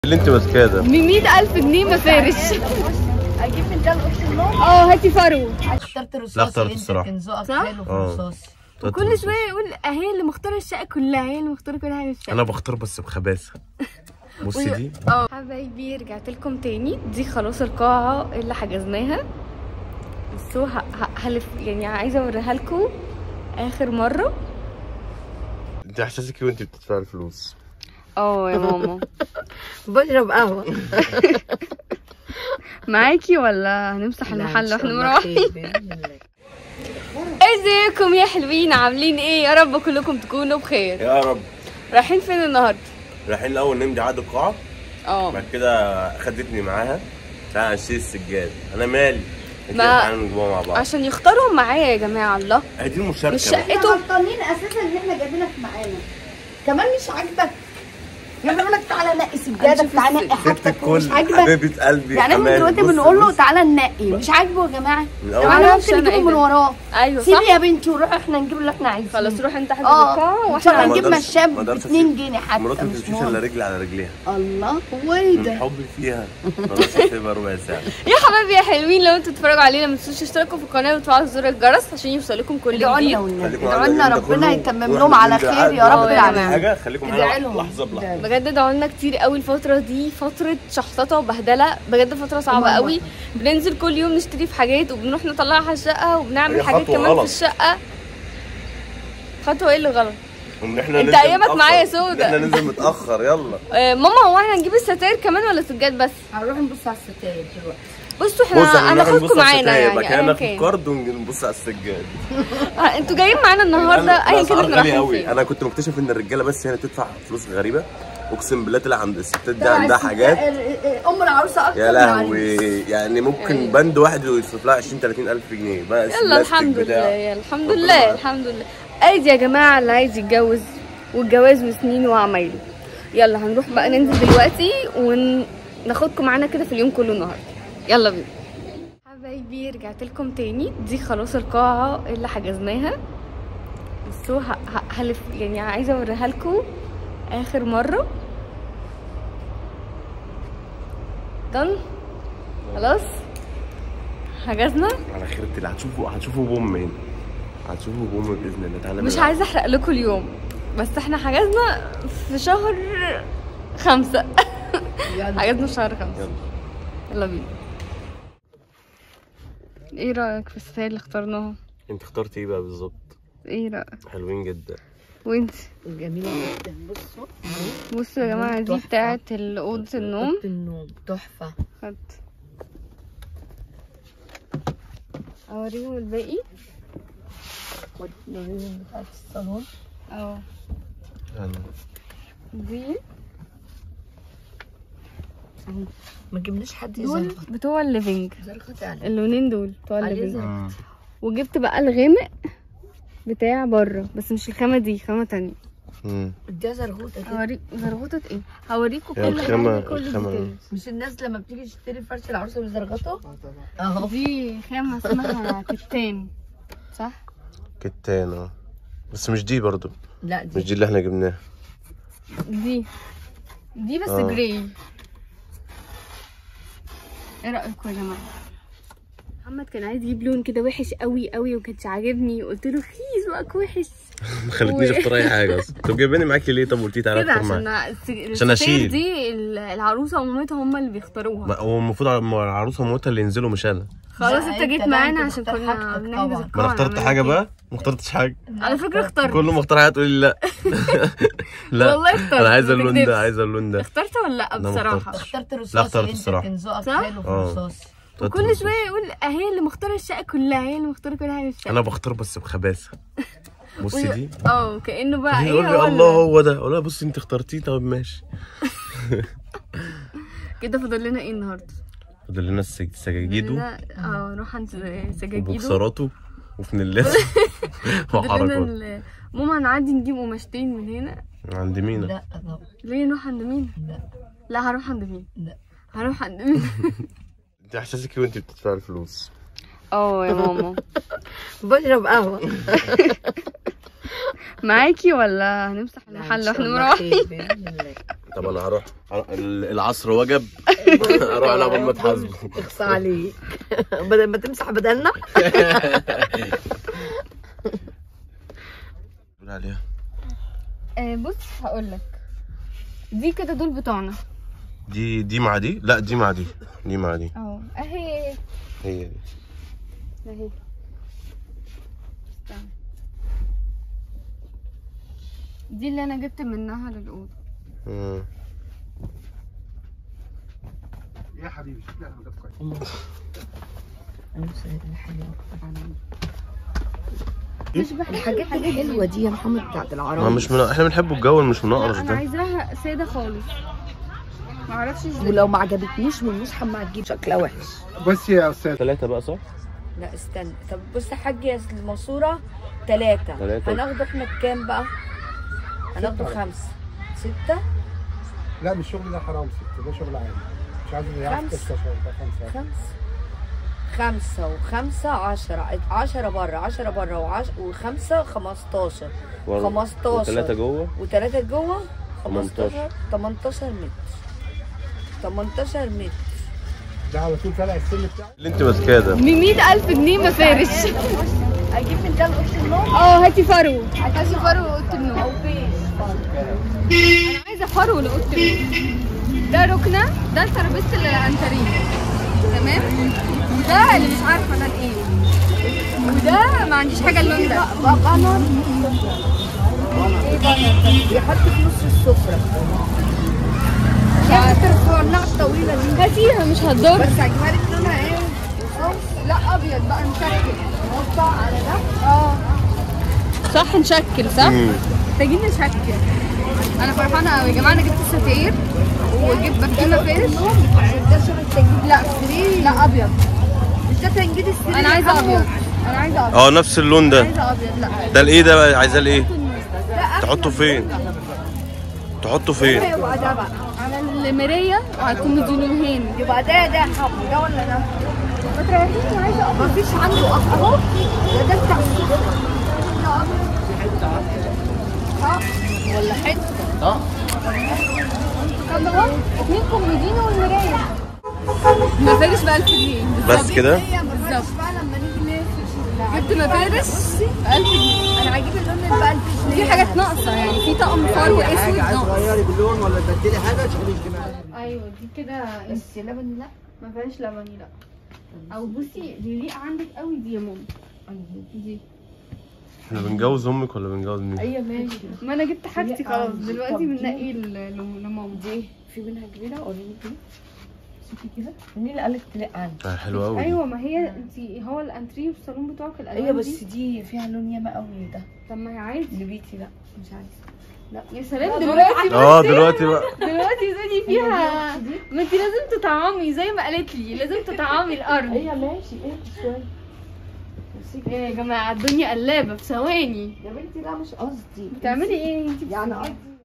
اللي انت ماسكاه ده ب 100,000 جنيه مفارش. اجيب فنجان اوضه النوم. هاتي فرو. اخترت الرصاص. لا اخترت الصراحه. كان ذوقك حلو في الرصاص. وكل شويه يقول اهي اللي مختاره الشقه كلها، هي اللي مختاره كل حاجه في الشقه. انا بختار بس بخباثه. بصي دي. حبايبي رجعت لكم تاني. دي خلاص القاعه اللي حجزناها. بصوا هلف يعني، عايزه اوريها لكم اخر مره. انت احساسك ايه وانت بتدفعي الفلوس؟ يا ماما بشرب قهوه. معاكي ولا هنمسح المحل واحنا مروحين؟ ازيكم يا حلوين، عاملين ايه؟ يا رب كلكم تكونوا بخير يا رب. رايحين فين النهارده؟ رايحين الاول نمضي عقد القاعه. بعد كده خدتني معاها تعالى نشتري السجاد. انا مالي؟ تعالى نجيبوها مع بعض عشان يختاروا معايا يا جماعه. الله هي دي المشاركه. مش شقته. غلطانين اساسا ان احنا جايبينك معانا. كمان مش عاجبك. يقول لك تعالى نقي سجادك، تعالى نقي حاجتك ومش عاجبك. حبيبه قلبي يعني احنا دلوقتي بنقول له تعالى ننقي، مش عاجبه يا جماعه. انا ممكن نجيبه من وراه. ايوه سيبي يا بنتي وروح احنا نجيب اللي احنا عايزينه. خلاص روح انت حاجز القاعه واحنا هنجيب مشاب ب 2 جنيه حتى. مراتي ما بتمشيش الا رجلي على رجليها. الله هو ايه ده؟ حبي فيها خلاص هسيبها ربع ساعه. يا حبايبي يا حلوين، لو انتوا بتتفرجوا علينا ما تنسوش تشتركوا في القناه وتفعلوا زر الجرس عشان يوصلكم كل جديد. ادعوا لنا ربنا يتمم لهم على خير يا رب العالمين. خليكم معانا لحظه بلحظه. بجد ادعوا لنا كتير قوي. الفتره دي فتره شحططه وبهدله، بجد فتره صعبه قوي. بننزل كل يوم نشتري في حاجات وبنروح نطلعها الشقه وبنعمل حاجات كمان غلط في الشقه. خطوه ايه اللي غلط؟ انت ايامك معايا سودا. احنا ننزل متاخر. يلا ماما، هو احنا هنجيب الستاير كمان ولا سجاد بس؟ هنروح نبص على الستاير دلوقتي. بصوا احنا هناخدكم معانا يعني احنا في الكارد ونبص على السجاد. انتوا جايين معانا النهارده ايا كان احنا رايحين فين. انا كنت مكتشف ان الرجاله بس هي اللي بتدفع فلوس غريبه. اقسم بالله طلع عند الستات دي عندها حاجات. ام العروسه اكتر. يا لهوي، يعني ممكن بند واحد يصرف لها 20-30 الف جنيه بس. يلا الحمد لله، يلا الحمد لله الحمد لله. ادي يا جماعه اللي عايز يتجوز، والجواز وسنين وعمايله. يلا هنروح بقى ننزل دلوقتي وناخدكم معانا كده في اليوم كله النهارده. يلا بينا حبايبي رجعت لكم تاني. دي خلاص القاعه اللي حجزناها. بصوا هلف يعني، عايزه اوريها لكم اخر مره. دن خلاص حجزنا على خير الله. هتشوفوا بوم هنا، هتشوفوا بوم باذن الله. تعالى مش عايزه احرق لكم اليوم، بس احنا حجزنا في شهر 5. حجزنا في شهر 5. يلا بينا. ايه رايك في الستايل اللي اخترناها؟ انت اخترتي ايه بقى بالظبط؟ ايه رايك؟ حلوين جدا. وانت؟ جميله جدا. بصوا يا جماعه، دي بتاعه اوضه النوم. اوضه النوم تحفه. خد اوريهم الباقي. والدورين بتاعت الصالون. دي ما جبناش حد دول بتوع الليفينج. زرخت اللونين دول بتوع الليفينج. وجبت بقى الغامق بتاع بره، بس مش الخامه دي، خامه تانية. دي زرغوطه كده. هوريك زرغوطه ايه؟ هوريكم كل الخامه. مش الناس لما بتيجي تشتري فرش العروسه بيزرغطوا اهو. دي خامه اسمها كتان، صح؟ كتان بس مش دي برضو. لا دي مش دي اللي احنا جبناها. دي بس جراي. ايه رايكم يا جماعه؟ محمد كان عايز يجيب لون كده وحش قوي قوي وكانش عاجبني، قلت له خيز وقك وحش. ما خلتنيش اختار اي حاجه اصلا. طب جايباني معاكي ليه؟ طب قلتي تعالى اختار معايا عشان اشيل. دي العروسه ومامتها هم اللي بيختاروها. هو المفروض العروسه ومامتها اللي ينزلوا مش انا. خلاص انت جيت معانا عشان كنا بنحجز القاعه. ما انا اخترت حاجه بقى؟ ما اخترتش حاجه على فكره. اخترت. كل ما اختار حاجه تقولي لا. لا والله اخترت. انا عايزه اللون ده، عايزه اللون ده. اخترت ولا لا؟ بصراحه اخترت الرصاص. لا اخترت الصراحه. كان ذوقك حلو في الرصاص. وكل شويه يقول اهي اللي مختاره الشقه كلها، هي اللي مختاره كل حاجه في الشقه. انا بختار بس بخباثه. بصي دي. كانه بقى يقول لي الله هو ده. اقول لها بصي انت اخترتيه. طب ماشي. كده فاضل لنا ايه النهارده؟ فاضل لنا سجاجيدو. نروح عند سجاجيدو وبوكسراته وفنلات وحركات. ماما هنعدي نجيب قماشتين من هنا. عند مينا؟ لا طبعا. ليه نروح عند مينا؟ لا هروح عند مينا. لا هروح عند مينا. انت احساسك ايه وانت بتدفعي الفلوس؟ يا ماما بشرب قهوه. معاكي ولا هنمسح المحل واحنا مروحين؟ طب انا هروح العصر وجب. اروح انا قبل ما تحاسبه. اخصى عليك. بدل ما تمسح بدلنا. قول عليها. بص هقول لك، دي كده دول بتوعنا. دي مع دي؟ لا دي مع دي. دي مع دي. اهي. هي دي. اهي. استنى. دي اللي انا جبت منها للأوضة. يا حبيبي شكلها حاجات كويسه. الحاجات الحلوه دي يا محمد بتاعت العرايس. ما مش احنا بنحب الجو اللي مش منقرش ده. انا عايزاها ساده خالص، ما اعرفش ازاي. ولو ما عجبتنيش من مش ما هتجيب شكلها وحش. بصي يا استاذ 3 بقى صح؟ لا استنى، طب بص يا حاج يا الماسوره 3. هناخده احنا بكام بقى؟ هناخده 5 6. لا مش شغل ده حرام 6 ده شغل عادي. مش عايز يعرف 6 شغل 5 و5 10 10 بره 10 بره و5 15 و3 جوه و3 جوه 18 متر. 18 متر ده على طول طالع السن بتاعه اللي انت ماسكاه ده ب 100,000 جنيه مفارش. اجيب من ده لاوضه النوم. هاتي فرو، هاتي فرو لاوضه النوم. انا عايزه فرو لاوضه النوم. ده ركنه، ده ترابيزه الانتريه تمام، وده اللي مش عارفه ده ايه، وده ما عنديش حاجه اللون ده. بانر. ايه بانر ده؟ يحط في نص السفره. يا بترفع النعطه طويله دي. هاتيها مش هتضر. بس هجيبها لك لونها ايه؟ لا ابيض بقى نشكل. نقطع على ده. صح نشكل صح؟ محتاجين نشكل. انا فرحانه قوي يا جماعه. انا جبت ستاير وجبت بكتيمه فارش. عشان ده شغل التجديد. لا سرير. لا ابيض. مش ده تنجيد السرير. انا عايزه ابيض. انا عايزه ابيض. نفس اللون ده. عايزه ابيض. لا ده الايه ده بقى؟ عايزاه الايه؟ تحطه فين؟ تحطه فين؟ يبقى ده بقى على المرايه وهيكون مدينين. يبقى ده حب ده ولا ده؟ ما تريحيني عايزه ابيض. مفيش عنده اهو. ده بتاع السفره. ولا حته. طب اهو 2 كومودين والمرايه. مفارش ب 1000 جنيه بس كده؟ بالظبط. بقى لما نيجي نفرش جبت مفارش ب 1000 جنيه. انا هجيب اللون اللي ب 1000 جنيه. في حاجات ناقصه يعني، في طقم فرو اسود ناقص. تغيري باللون ولا تبدلي حاجه تشغلي اجتماعي. ايوه دي كده. بس لبني لا. ما فيهاش لبني لا. او بصي اللي يليق عندك قوي دي يا ماما. دي احنا بنجوز امك ولا بنجوز مين؟ ايوه ماشي. ما انا جبت حاجتي خلاص دلوقتي بنلاقي لماما. دي في منها كبيره قولي لي شوفي كده. مين اللي قالك تلاقي عندي؟ حلوه قوي. ايوه ما هي انت هو الانتريه والصالون بتوعك الالوان. ايوه بس دي فيها لون ياما قوي ده. طب ما هي عادي. لبيتي لا مش عايزه. لا يا سلام دلوقتي. دلوقتي بقى دلوقتي زودي فيها. ما انت لازم تطعمي زي ما قالت لي، لازم تطعمي الارض. ايوه ماشي شويه. ايه يا جماعه الدنيا قلابه في ثواني. يا بنتي لا مش قصدي. بتعملي ايه انت؟ يعني قصدي